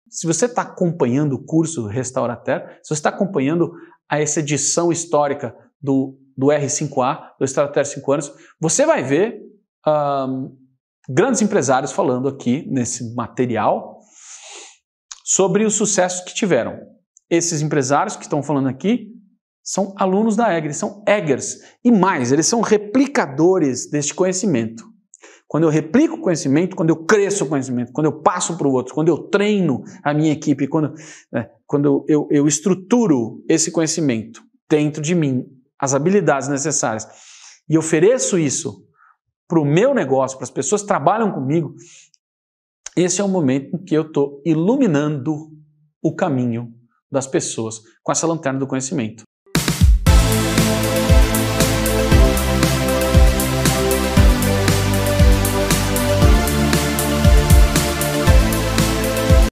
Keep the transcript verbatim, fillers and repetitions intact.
Se você está acompanhando o curso Restaurateur, se você está acompanhando a essa edição histórica do, do R cinco A, do Restaurateur cinco anos, você vai ver um, grandes empresários falando aqui nesse material sobre os sucessos que tiveram. Esses empresários que estão falando aqui são alunos da Egger, são Eggers. E mais, eles são replicadores deste conhecimento. Quando eu replico o conhecimento, quando eu cresço o conhecimento, quando eu passo para o outro, quando eu treino a minha equipe, quando, né, quando eu, eu estruturo esse conhecimento dentro de mim, as habilidades necessárias, e ofereço isso para o meu negócio, para as pessoas que trabalham comigo, esse é o momento em que eu estou iluminando o caminho das pessoas com essa lanterna do conhecimento.